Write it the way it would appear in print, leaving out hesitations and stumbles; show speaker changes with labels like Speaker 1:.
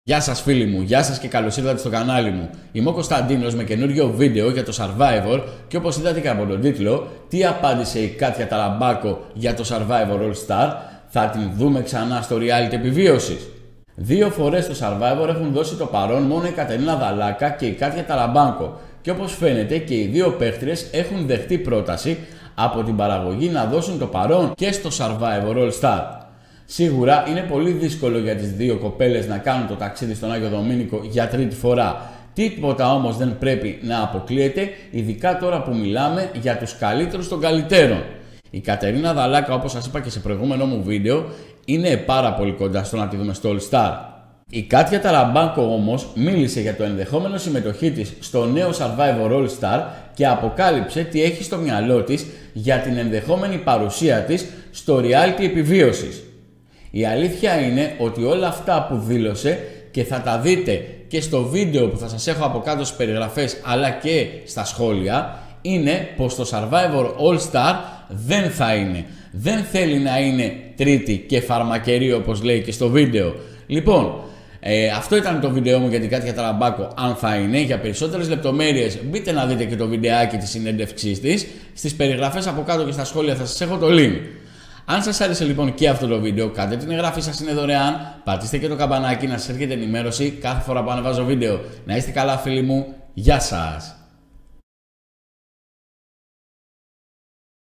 Speaker 1: Γεια σας φίλοι μου, γεια σας και καλώς ήρθατε στο κανάλι μου. Είμαι ο Κωνσταντίνος με καινούριο βίντεο για το Survivor και όπως είδατε και από τον τίτλο, τι απάντησε η Κάτια Ταραμπάκο για το Survivor All Star, θα την δούμε ξανά στο reality επιβίωσης. Δύο φορές στο Survivor έχουν δώσει το παρόν μόνο η Κατερίνα Δαλάκα και η Κάτια Ταραμπάκο και όπως φαίνεται και οι δύο παίχτριες έχουν δεχτεί πρόταση από την παραγωγή να δώσουν το παρόν και στο Survivor All Star. Σίγουρα είναι πολύ δύσκολο για τις δύο κοπέλες να κάνουν το ταξίδι στον Άγιο Δομήνικο για τρίτη φορά. Τίποτα όμως δεν πρέπει να αποκλείεται, ειδικά τώρα που μιλάμε για τους καλύτερους των καλύτερων. Η Κατερίνα Δαλάκα, όπως σας είπα και σε προηγούμενο μου βίντεο, είναι πάρα πολύ κοντά στο να τη δούμε στο All Star. Η Κάτια Ταραμπάκο όμως μίλησε για το ενδεχόμενο συμμετοχή της στο νέο Survivor All Star και αποκάλυψε τι έχει στο μυαλό της για την ενδεχόμενη παρουσία της στο reality επιβίωσης. Η αλήθεια είναι ότι όλα αυτά που δήλωσε και θα τα δείτε και στο βίντεο που θα σας έχω από κάτω στις περιγραφές αλλά και στα σχόλια είναι πως το Survivor All Star δεν θα είναι. Δεν θέλει να είναι τρίτη και φαρμακερή όπως λέει και στο βίντεο. Λοιπόν, αυτό ήταν το βίντεο μου για την Κάτια Ταραμπάκο αν θα είναι. Για περισσότερες λεπτομέρειες μπείτε να δείτε και το βιντεάκι της συνέντευξής της. Στις περιγραφές από κάτω και στα σχόλια θα σας έχω το link. Αν σας άρεσε λοιπόν και αυτό το βίντεο, κάντε την εγγραφή σας, είναι δωρεάν. Πατήστε και το καμπανάκι να σας έρχεται ενημέρωση κάθε φορά που ανεβάζω βίντεο. Να είστε καλά φίλοι μου, γεια σας!